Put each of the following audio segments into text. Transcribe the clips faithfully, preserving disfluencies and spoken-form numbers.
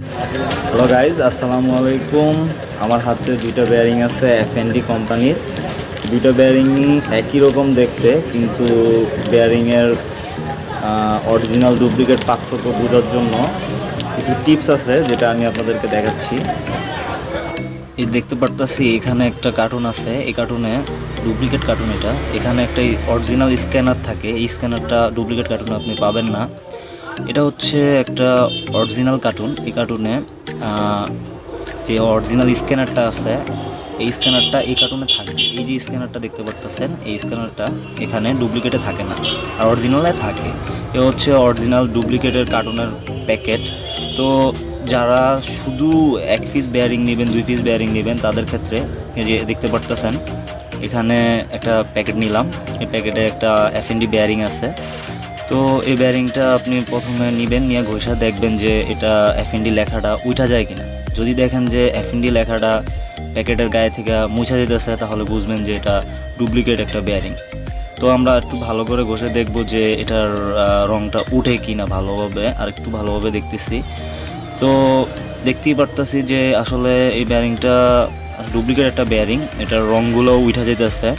Hello guys, আসসালামু আলাইকুম। আমার হাতে দুইটা বেয়ারিং আছে এফ এন ডি কোম্পানির। দুইটা বেয়ারিং একই রকম দেখতে, কিন্তু বেয়ারিংয়ের অরিজিনাল ডুপ্লিকেট পার্থক্য বোঝার জন্য কিছু টিপস আছে, যেটা আমি আপনাদেরকে দেখাচ্ছি। এই দেখতে পারতেছি এখানে একটা কার্টুন আছে, এই কার্টুনে ডুপ্লিকেট কার্টুন। এটা এখানে একটা অরিজিনাল স্ক্যানার থাকে, এই স্ক্যানারটা ডুপ্লিকেট কার্টুনে আপনি পাবেন না। এটা হচ্ছে একটা অরিজিনাল কার্টুন। এই কার্টুনে যে অরিজিনাল স্ক্যানারটা আছে, এই স্ক্যানারটা এই কার্টুনে থাকবে। এই যে স্ক্যানারটা দেখতে পাচ্ছেন, এই স্ক্যানারটা এখানে ডুপ্লিকেটে থাকে না, আর অরিজিনালে থাকে। এ হচ্ছে অরিজিনাল ডুপ্লিকেটের কার্টুনের প্যাকেট। তো যারা শুধু এক পিস বেয়ারিং নেবেন, দুই পিস বেয়ারিং নেবেন, তাদের ক্ষেত্রে এই যে দেখতে পারতেছেন এখানে একটা প্যাকেট নিলাম। এই প্যাকেটে একটা এফ এন ডি বেয়ারিং আছে। তো এই বেয়ারিংটা আপনি প্রথমে নেবেন, নিয়ে ঘষা দেখবেন যে এটা এফ এন ডি লেখাটা উঠা যায় কিনা। যদি দেখেন যে এফ এন ডি লেখাটা প্যাকেটের গায়ে থেকে মুছা যেতেছে, তাহলে বুঝবেন যে এটা ডুপ্লিকেট একটা বেয়ারিং। তো আমরা একটু ভালো করে ঘষে দেখব যে এটার রঙটা উঠে কিনা ভালোভাবে। আর একটু ভালোভাবে দেখতেছি, তো দেখতেই পারতেছি যে আসলে এই বেয়ারিংটা ডুপ্লিকেট একটা বেয়ারিং, এটার রঙগুলো উঠা যেতেছে।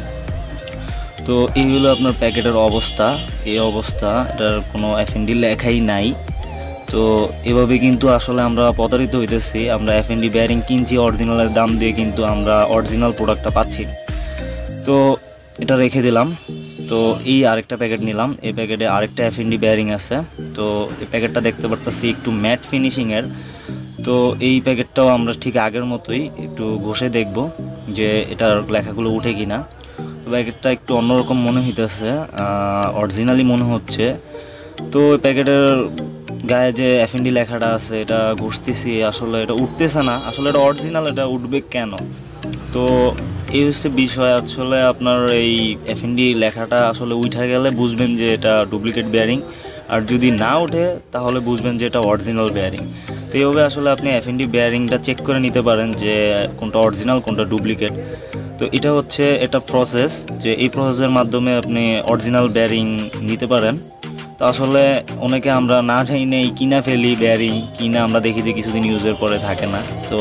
তো এই হলো আপনার প্যাকেটের অবস্থা। এই অবস্থা, এটার কোনো এফ এন ডি লেখাই নাই। তো এভাবে কিন্তু আসলে আমরা প্রতারিত হইতেছি। আমরা এফ এন ডি বেয়ারিং কিনছি অরিজিনালের দাম দিয়ে, কিন্তু আমরা অরিজিনাল প্রোডাক্টটা পাচ্ছি। তো এটা রেখে দিলাম। তো এই আরেকটা প্যাকেট নিলাম, এই প্যাকেটে আরেকটা এফ এন ডি বেয়ারিং আছে। তো এই প্যাকেটটা দেখতে পারতেছি একটু ম্যাট ফিনিশিংয়ের। তো এই প্যাকেটটাও আমরা ঠিক আগের মতোই একটু ঘষে দেখব যে এটার লেখাগুলো উঠে কিনা। তো প্যাকেটটা একটু অন্যরকম মনে হইতেছে, অরিজিনালি মনে হচ্ছে। তো এই প্যাকেটের গায়ে যে এফ এন ডি লেখাটা আছে, এটা ঘষতেছি, আসলে এটা উঠতেছে না। আসলে এটা অরিজিনাল, এটা উঠবে কেন? তো এই হচ্ছে বিষয়। আসলে আপনার এই এফ এন ডি লেখাটা আসলে উঠে গেলে বুঝবেন যে এটা ডুপ্লিকেট বেয়ারিং, আর যদি না ওঠে তাহলে বুঝবেন যে এটা অরিজিনাল বেয়ারিং। তো এইভাবে আসলে আপনি এফ এন ডি বেয়ারিংটা চেক করে নিতে পারেন যে কোনটা অরিজিনাল কোনটা ডুপ্লিকেট। তো এটা হচ্ছে এটা প্রসেস, যে এই প্রসেসের মাধ্যমে আপনি অরিজিনাল বেয়ারিং নিতে পারেন। তো আসলে অনেকে আমরা না জানি নেই কিনা ফেলি বেয়ারিং, কিনা আমরা দেখি যে কিছুদিন ইউজের পরে থাকে না। তো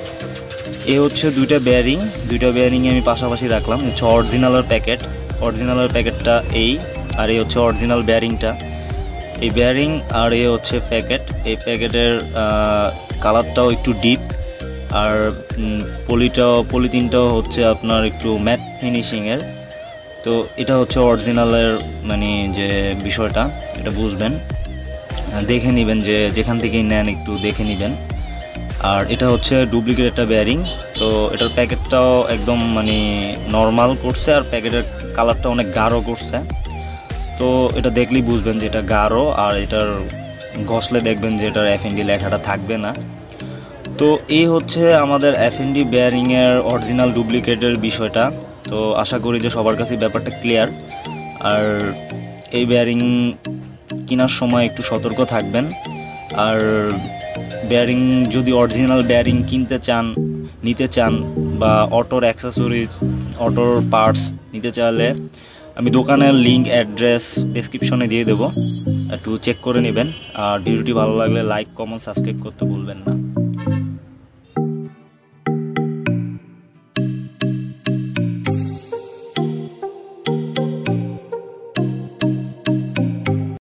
এই হচ্ছে দুইটা বেয়ারিং, দুইটা বেয়ারিং আমি পাশাপাশি রাখলাম। হচ্ছে অরিজিনালের প্যাকেট, অরিজিনালের প্যাকেটটা এই, আর এই হচ্ছে অরিজিনাল বেয়ারিংটা। এই বেয়ারিং আর এই হচ্ছে প্যাকেট। এই প্যাকেটের কালারটাও একটু ডিপ, আর পলিটাও পলিথিনটাও হচ্ছে আপনার একটু ম্যাট ফিনিশিংয়ের। তো এটা হচ্ছে অরিজিনালের মানে যে বিষয়টা, এটা বুঝবেন, দেখে নেবেন, যে যেখান থেকেই নেন একটু দেখে নেবেন। আর এটা হচ্ছে ডুপ্লিকেট একটা বেয়ারিং। তো এটার প্যাকেটটাও একদম মানে নর্মাল করছে, আর প্যাকেটের কালারটা অনেক গাঢ় করছে। তো এটা দেখলেই বুঝবেন যে এটা গাঢ়, আর এটার ঘষলে দেখবেন যে এটার এফ এন ডি লেখাটা থাকবে না। তো এই হচ্ছে আমাদের এফ এন ডি বেয়ারিংয়ের অরিজিনাল ডুপ্লিকেটের বিষয়টা। তো আশা করি যে সবার কাছে ব্যাপারটা ক্লিয়ার। আর এই বেয়ারিং কেনার সময় একটু সতর্ক থাকবেন। আর বেয়ারিং যদি অরিজিনাল বেয়ারিং কিনতে চান, নিতে চান, বা অটোর অ্যাক্সেসরিজ, অটোর পার্টস নিতে চাইলে আমি দোকানের লিঙ্ক অ্যাড্রেস ডেসক্রিপশনে দিয়ে দেবো, একটু চেক করে নেবেন। আর ভিডিওটি ভালো লাগলে লাইক, কমেন্ট, সাবস্ক্রাইব করতে ভুলবেন না।